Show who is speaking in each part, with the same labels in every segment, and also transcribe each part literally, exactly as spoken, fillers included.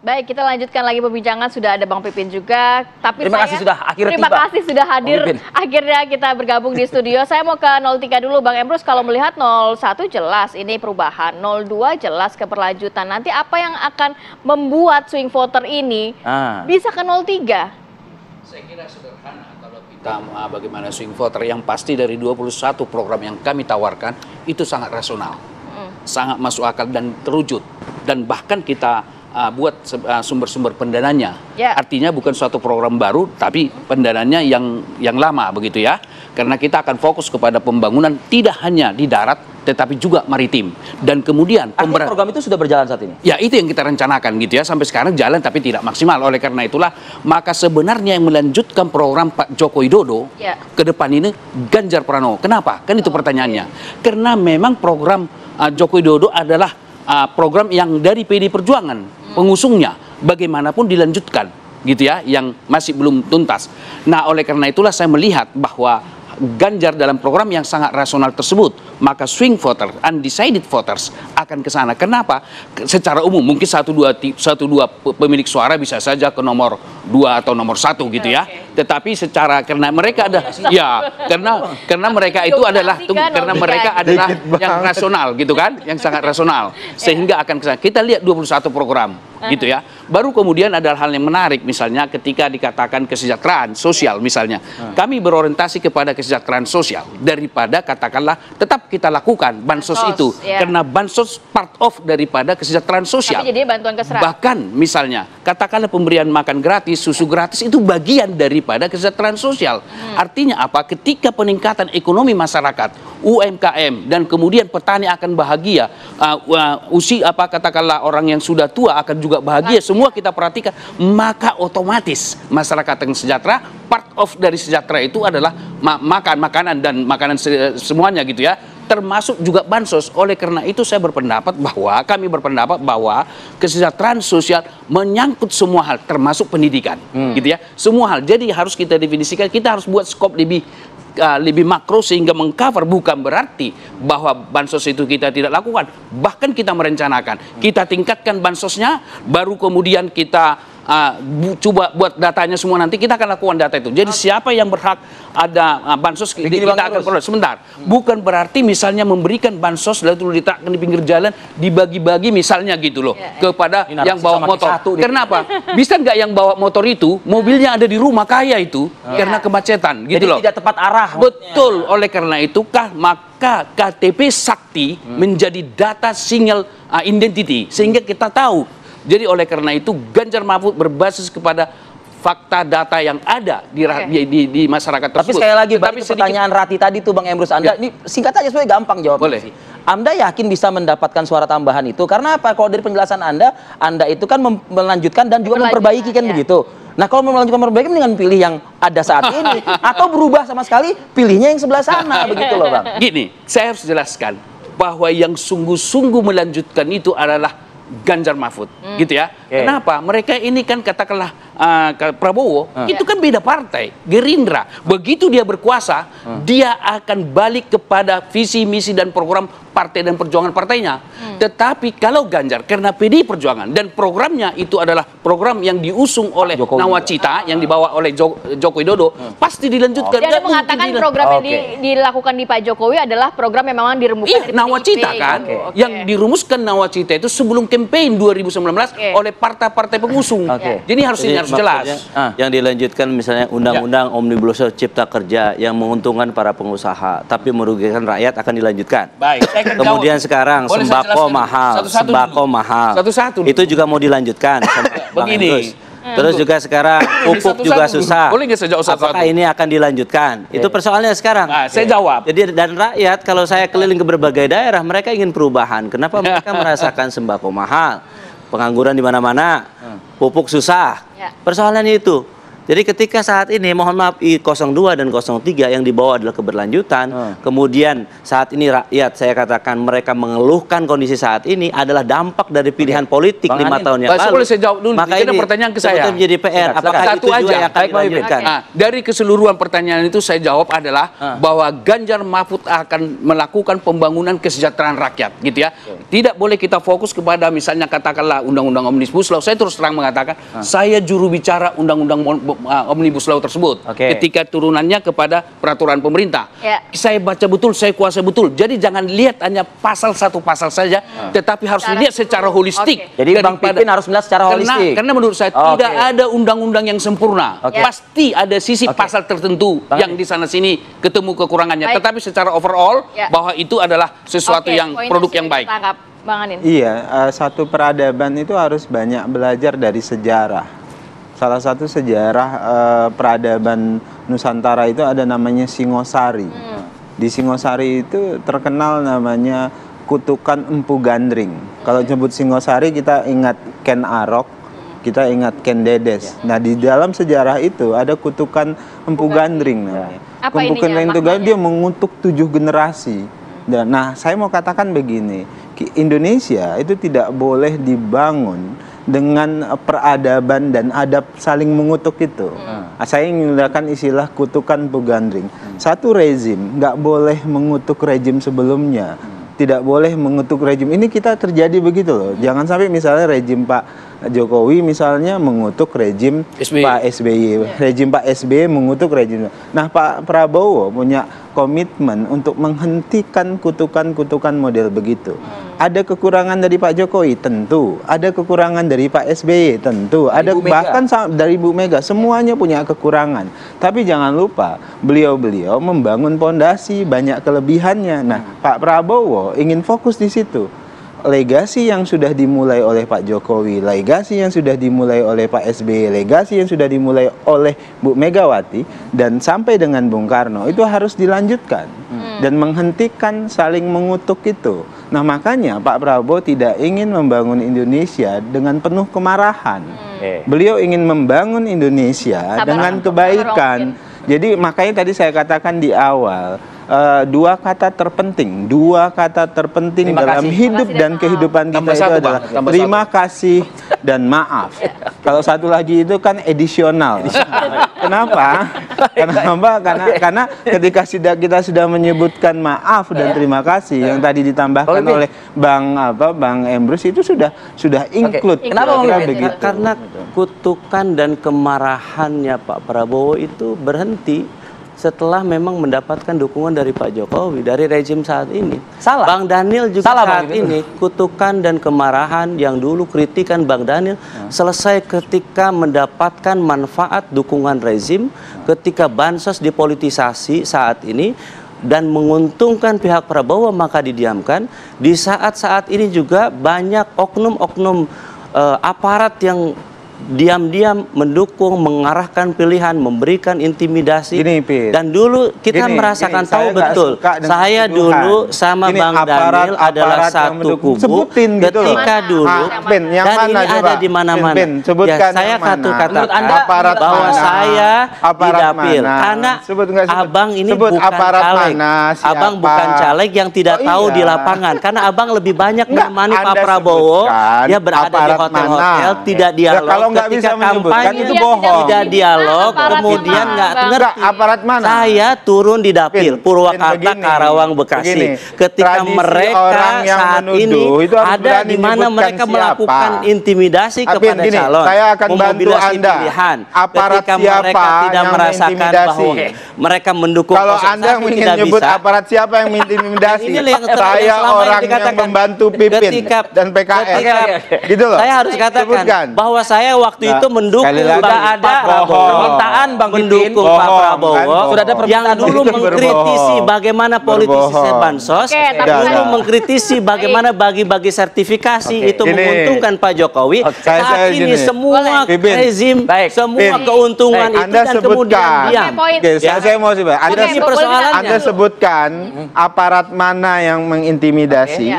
Speaker 1: Baik, kita lanjutkan lagi perbincangan. Sudah ada Bang Pipin juga. Tapi
Speaker 2: terima
Speaker 1: saya,
Speaker 2: kasih sudah akhirnya
Speaker 1: terima
Speaker 2: tiba.
Speaker 1: kasih sudah hadir. Akhirnya kita bergabung di studio. Saya mau ke nol tiga dulu, Bang Emrus. Kalau melihat nol satu jelas ini perubahan, nol dua jelas keberlanjutan. Nanti apa yang akan membuat swing voter ini ah. bisa ke nol tiga?
Speaker 3: Saya kira sederhana kalau kita uh, bagaimana swing voter, yang pasti dari dua puluh satu program yang kami tawarkan itu sangat rasional, mm. sangat masuk akal dan terwujud, dan bahkan kita Uh, buat sumber-sumber uh, pendananya, yeah. artinya bukan suatu program baru, tapi pendananya yang yang lama begitu ya, karena kita akan fokus kepada pembangunan tidak hanya di darat, tetapi juga maritim, dan kemudian
Speaker 2: artinya program itu sudah berjalan saat ini.
Speaker 3: Ya, itu yang kita rencanakan gitu ya, sampai sekarang jalan tapi tidak maksimal. Oleh karena itulah, maka sebenarnya yang melanjutkan program Pak Joko Widodo yeah. ke depan ini Ganjar Pranowo. Kenapa? Kan itu oh, pertanyaannya. Okay. Karena memang program uh, Joko Widodo adalah Uh, program yang dari P D I Perjuangan hmm. pengusungnya, bagaimanapun dilanjutkan gitu ya, yang masih belum tuntas. Nah, oleh karena itulah saya melihat bahwa Ganjar dalam program yang sangat rasional tersebut, maka swing voter, undecided voters akan ke sana. Kenapa? Secara umum mungkin satu dua satu dua pemilik suara bisa saja ke nomor dua atau nomor satu gitu ya. Tetapi secara karena mereka ada ya karena karena mereka itu adalah karena mereka adalah yang rasional gitu kan, yang sangat rasional sehingga akan ke sana. Kita lihat dua puluh satu program gitu ya. Baru kemudian ada hal yang menarik, misalnya ketika dikatakan kesejahteraan sosial misalnya. Kami berorientasi kepada kesejahteraan sosial daripada katakanlah tetap kita lakukan bansos, bansos itu ya. Karena bansos part of daripada kesejahteraan sosial.
Speaker 1: Tapi jadi bantuan kesehatan.
Speaker 3: Bahkan misalnya katakanlah pemberian makan gratis, susu gratis itu bagian daripada kesejahteraan sosial. Hmm. Artinya apa? Ketika peningkatan ekonomi masyarakat, U M K M, dan kemudian petani akan bahagia, uh, uh, usia apa katakanlah orang yang sudah tua akan juga bahagia, semua kita perhatikan, maka otomatis masyarakat yang sejahtera, part of dari sejahtera itu adalah ma makan makanan dan makanan se semuanya gitu ya, termasuk juga bansos. Oleh karena itu saya berpendapat bahwa kami berpendapat bahwa kesejahteraan sosial menyangkut semua hal, termasuk pendidikan, hmm. gitu ya, semua hal. Jadi harus kita definisikan, kita harus buat skop lebih Uh, lebih makro sehingga mengcover, bukan berarti bahwa bansos itu kita tidak lakukan, bahkan kita merencanakan, kita tingkatkan bansosnya, baru kemudian kita uh, bu coba buat datanya semua, nanti kita akan lakukan data itu. Jadi siapa yang berhak ada uh, bansos, Begini kita akan peroleh. Sebentar, bukan berarti misalnya memberikan bansos lalu diletakkan di pinggir jalan, dibagi-bagi misalnya gitu loh, ya, ya. kepada Ini yang bawa motor. Kenapa? Bisa nggak yang bawa motor itu mobilnya ada di rumah kaya itu ya. Karena kemacetan gitu. Jadi loh,
Speaker 2: tidak tepat arah.
Speaker 3: Betul, oleh karena itu kah maka K T P Sakti hmm. menjadi data single uh, identity sehingga kita tahu. Jadi oleh karena itu Ganjar Mahfud berbasis kepada fakta data yang ada di, okay. di, di, di masyarakat tersebut.
Speaker 2: Tapi sekali lagi, Tapi sedikit... pertanyaan Rati tadi tuh Bang Emrus, Anda ya. Ini singkat aja supaya gampang jawabnya.
Speaker 3: Boleh.
Speaker 2: Sih. Anda yakin bisa mendapatkan suara tambahan itu? Karena apa? Kalau dari penjelasan Anda, Anda itu kan melanjutkan dan juga memperbaiki kan ya. Begitu. Nah, kalau mau melanjutkan memperbaiki dengan pilih yang ada saat ini atau berubah sama sekali, pilihnya yang sebelah sana begitu loh, Bang.
Speaker 3: Gini, saya harus jelaskan bahwa yang sungguh-sungguh melanjutkan itu adalah Ganjar Mahfud, hmm. gitu ya. Okay. Kenapa? Mereka ini kan katakanlah uh, Prabowo, hmm. itu kan beda partai, Gerindra. Begitu dia berkuasa, hmm. dia akan balik kepada visi, misi, dan program partai dan perjuangan partainya. Hmm. Tetapi kalau Ganjar, karena P D I Perjuangan, dan programnya itu adalah program yang diusung oleh Jokowi. Nawacita, ah. yang dibawa oleh Joko, Joko Widodo, hmm. pasti dilanjutkan.
Speaker 1: Jadi Anda mengatakan program yang okay. di, dilakukan di Pak Jokowi adalah program yang memang dirembukkan
Speaker 3: iya, dari Nawacita kan, okay. yang okay. dirumuskan Nawacita itu sebelum campaign dua ribu sembilan belas okay. oleh partai-partai pengusung. Okay. Jadi harus ini harus jelas.
Speaker 4: Ah. Yang dilanjutkan misalnya undang-undang ya. Omnibus Law Cipta Kerja yang menguntungkan para pengusaha tapi merugikan rakyat akan dilanjutkan. Baik. Kemudian jawab. Sekarang Boleh sembako mahal, satu -satu sembako dulu. mahal. Satu-satu. Itu juga mau dilanjutkan. Begini. Terus juga sekarang pupuk juga susah. Boleh nggak saya jawab satu-satu? Apakah ini akan dilanjutkan? Yeah. Itu persoalannya sekarang.
Speaker 3: Nah, saya jawab.
Speaker 4: Jadi dan rakyat kalau saya keliling ke berbagai daerah, mereka ingin perubahan. Kenapa mereka merasakan sembako mahal, pengangguran di mana-mana, pupuk susah? Persoalannya itu. Jadi ketika saat ini, mohon maaf, I nol dua dan nol tiga yang dibawa adalah keberlanjutan, hmm. kemudian saat ini rakyat, saya katakan mereka mengeluhkan kondisi saat ini adalah dampak dari pilihan okay. politik Bang lima Anin. tahun yang lalu.
Speaker 3: Boleh saya jawab dulu, maka ini pertanyaan ke saya.
Speaker 4: menjadi P R. Apakah
Speaker 3: Satu
Speaker 4: itu
Speaker 3: aja.
Speaker 4: juga yang akan dilanjutkan?
Speaker 3: Okay. Nah, dari keseluruhan pertanyaan itu saya jawab adalah hmm. bahwa Ganjar Mahfud akan melakukan pembangunan kesejahteraan rakyat, gitu ya. Okay. Tidak boleh kita fokus kepada misalnya katakanlah undang-undang Omnibus Law. Saya terus terang mengatakan, hmm. saya juru bicara undang-undang Omnibus Law tersebut okay. ketika turunannya kepada peraturan pemerintah. Yeah. Saya baca betul, saya kuasai betul. Jadi jangan lihat hanya pasal satu pasal saja, hmm. tetapi harus secara dilihat secara holistik.
Speaker 2: Okay. Jadi Bang Pipin harus melihat secara
Speaker 3: karena,
Speaker 2: holistik.
Speaker 3: Karena menurut saya oh, tidak okay. ada undang-undang yang sempurna. Okay. Pasti ada sisi okay. pasal tertentu Bang yang di sana sini ketemu kekurangannya. Baik. Tetapi secara overall yeah. bahwa itu adalah sesuatu okay. yang Poin produk yang baik.
Speaker 5: Bang Anin. Iya, uh, satu peradaban itu harus banyak belajar dari sejarah. Salah satu sejarah uh, peradaban Nusantara itu ada namanya Singosari. Hmm. Di Singosari itu terkenal namanya kutukan Empu Gandring. Hmm. Kalau nyebut Singosari kita ingat Ken Arok, hmm. kita ingat Ken Dedes. Ya. Nah di dalam sejarah itu ada kutukan Empu Gandring namanya.
Speaker 1: Apa
Speaker 5: Empu Gandring itu dia mengutuk tujuh generasi. Dan, nah saya mau katakan begini, Indonesia itu tidak boleh dibangun dengan peradaban dan adab saling mengutuk itu. Hmm. Nah, saya ingin menggunakan istilah kutukan Pugandring. Hmm. Satu rezim nggak boleh mengutuk rezim sebelumnya, hmm. tidak boleh mengutuk rezim. Ini kita terjadi begitu loh. Hmm. Jangan sampai misalnya rezim Pak Jokowi misalnya mengutuk rezim S B Y. Pak S B Y, rezim Pak S B Y mengutuk rezim. Nah Pak Prabowo punya komitmen untuk menghentikan kutukan-kutukan model begitu. Hmm. Ada kekurangan dari Pak Jokowi tentu, ada kekurangan dari Pak S B Y tentu, dari ada bahkan dari Bu Mega, semuanya punya kekurangan. Tapi jangan lupa beliau-beliau membangun pondasi, banyak kelebihannya. Nah hmm. Pak Prabowo ingin fokus di situ. Legasi yang sudah dimulai oleh Pak Jokowi, legasi yang sudah dimulai oleh Pak S B Y, legasi yang sudah dimulai oleh Bu Megawati dan sampai dengan Bung Karno itu harus dilanjutkan hmm. dan menghentikan saling mengutuk itu. Nah makanya Pak Prabowo tidak ingin membangun Indonesia dengan penuh kemarahan. Hmm. Beliau ingin membangun Indonesia Sabar dengan kebaikan. Jadi makanya tadi saya katakan di awal. Uh, dua kata terpenting, dua kata terpenting terima dalam kasih. hidup kasih dan kehidupan kita itu satu, adalah bang. terima satu. kasih dan maaf. Kalau satu lagi itu kan edisional. Kenapa? Kenapa? Karena karena ketika sudah kita sudah menyebutkan maaf dan terima kasih yang tadi ditambahkan okay. oleh Bang apa Bang Emrus itu sudah sudah include.
Speaker 4: Okay. Kenapa begitu? Karena kutukan dan kemarahannya Pak Prabowo itu berhenti setelah memang mendapatkan dukungan dari Pak Jokowi, dari rezim saat ini.
Speaker 2: Salah.
Speaker 4: Bang Daniel juga Salah, saat bang, ini, kutukan dan kemarahan yang dulu kritikan Bang Daniel, hmm. selesai ketika mendapatkan manfaat dukungan rezim, hmm. ketika bansos dipolitisasi saat ini, dan menguntungkan pihak Prabowo, maka didiamkan. Di saat-saat ini juga banyak oknum-oknum uh, aparat yang diam-diam mendukung, mengarahkan pilihan, memberikan intimidasi. Gini, dan dulu kita gini, merasakan gini, tahu betul. Saya dulu sama gini, Bang aparat, Daniel aparat adalah satu kubu. Sebutin ketika gitu dulu. Ah, Ben, yang dan mana, ini coba? Ada di mana-mana. Ya, saya kata katakan aparat bahwa mana? saya didapil mana? Karena sebut, sebut, abang ini sebut bukan caleg. Mana, abang bukan caleg yang tidak oh, tahu iya. di lapangan. Karena abang lebih banyak menemani Pak Prabowo. Dia berada di hotel-hotel, tidak dialog. Nggak bisa menyebutkan itu bohong. Tidak dialog, kemudian nggak ngerti. Aparat mana? Saya turun di dapil Purwakarta, Karawang, Bekasi. Begini, ketika mereka saat ini ada di mana mereka siapa? melakukan intimidasi Apin, kepada gini, calon,
Speaker 5: saya akan bantu Anda.
Speaker 4: Pilihan.
Speaker 5: Aparat
Speaker 4: ketika
Speaker 5: siapa
Speaker 4: mereka tidak merasakan bahwa mereka mendukung.
Speaker 5: Kalau Anda ingin menyebut bisa. aparat siapa yang mengintimidasi, saya orang yang, yang membantu Pipin ketika, dan P K S. Ketika, gitu loh.
Speaker 4: Saya harus katakan Sebutkan. bahwa saya waktu nah, itu mendukung
Speaker 2: Bang Pak Prabowo, permintaan Bang
Speaker 4: mendukung Pak Prabowo kan? Sudah ada yang dulu mengkritisi bagaimana politisi bansos, okay, dulu mengkritisi bagaimana bagi-bagi sertifikasi okay. itu Gini. menguntungkan Pak Jokowi. Okay. Saat saya, saya ini gini. semua Bibin. rezim, Baik. semua Bibin. keuntungan Baik. itu
Speaker 5: Anda
Speaker 4: dan
Speaker 5: sebutkan.
Speaker 4: kemudian diam.
Speaker 5: Okay, ya. Saya mau sih, Anda,
Speaker 4: okay, persoalannya.
Speaker 5: Anda sebutkan aparat mana yang mengintimidasi. Okay.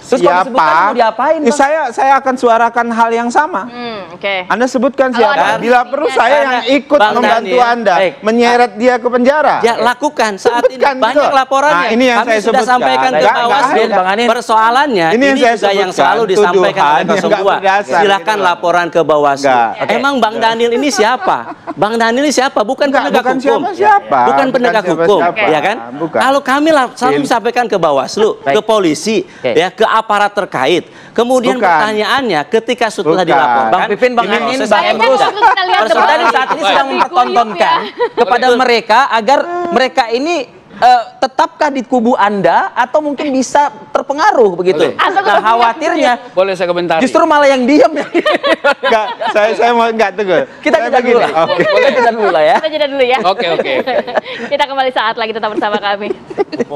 Speaker 2: Terus kalau disebutkan
Speaker 5: siapa,
Speaker 2: mau diapain,
Speaker 5: eh,
Speaker 2: Bang?
Speaker 5: saya saya akan suarakan hal yang sama.
Speaker 1: Hmm, Oke.
Speaker 5: Anda sebutkan
Speaker 1: Kalau
Speaker 5: siapa?
Speaker 1: ada
Speaker 5: Bila
Speaker 1: buktinya,
Speaker 5: perlu saya
Speaker 4: karena
Speaker 5: yang ikut
Speaker 4: Bang
Speaker 5: membantu
Speaker 4: Daniel,
Speaker 5: Anda
Speaker 4: baik.
Speaker 5: menyeret dia ke penjara.
Speaker 4: Ya lakukan saat ini
Speaker 5: Sebutkan
Speaker 4: banyak
Speaker 5: gitu.
Speaker 4: laporannya.
Speaker 5: Nah, ini yang
Speaker 4: Kami
Speaker 5: saya
Speaker 4: sudah
Speaker 5: sebutkan.
Speaker 4: sampaikan ke
Speaker 5: Enggak,
Speaker 4: Bawaslu.
Speaker 5: enggak
Speaker 2: Bang Anin.
Speaker 4: Persoalannya
Speaker 5: Ini
Speaker 4: ini,
Speaker 5: yang saya
Speaker 4: juga yang
Speaker 5: sebutkan,
Speaker 4: selalu disampaikan oleh
Speaker 5: tuduhan yang
Speaker 4: nol dua.
Speaker 5: enggak berdasar,
Speaker 4: Silakan
Speaker 5: gitu.
Speaker 4: laporan ke Bawaslu.
Speaker 5: Enggak.
Speaker 4: Emang Bang Daniel ini siapa? Bang Daniel ini siapa? Bukan
Speaker 5: Enggak,
Speaker 4: penegak
Speaker 5: bukan
Speaker 4: hukum.
Speaker 5: siapa-siapa.
Speaker 4: Bukan
Speaker 5: Bukan
Speaker 4: penegak hukum,
Speaker 5: siapa-siapa.
Speaker 4: ya kan?
Speaker 5: Bukan.
Speaker 4: Kalau kami lah selalu
Speaker 5: Tim.
Speaker 4: disampaikan ke Bawaslu,
Speaker 2: Baik.
Speaker 4: ke polisi,
Speaker 2: Oke.
Speaker 4: ya ke aparat terkait. Kemudian
Speaker 5: Bukan.
Speaker 4: pertanyaannya ketika setelah
Speaker 5: Bukan.
Speaker 4: dilaporkan,
Speaker 2: Bang Pipin, Bang
Speaker 4: ini
Speaker 2: Anin,
Speaker 4: proses
Speaker 2: Bang
Speaker 1: Kayaknya
Speaker 2: Emrus.
Speaker 1: perlu kita lihat
Speaker 2: Persoalan
Speaker 1: kembali.
Speaker 2: saat ini
Speaker 1: Baik.
Speaker 2: sedang mempertontonkan kepada mereka agar mereka ini eh, tetapkah di kubu Anda atau mungkin bisa terpengaruh begitu.
Speaker 3: Oke.
Speaker 1: Atau
Speaker 2: Nah,
Speaker 1: kemudian-
Speaker 2: khawatirnya
Speaker 3: Boleh saya komentari?
Speaker 2: justru malah yang diam ya.
Speaker 5: Enggak, saya saya mau enggak tunggu.
Speaker 2: Kita
Speaker 5: Saya
Speaker 2: jeda dulu
Speaker 5: begini.
Speaker 2: lah.
Speaker 5: Oke.
Speaker 2: Kita jeda dulu lah ya.
Speaker 1: Kita jeda dulu ya.
Speaker 3: Oke, oke, oke.
Speaker 1: Kita kembali saat lagi tetap bersama kami.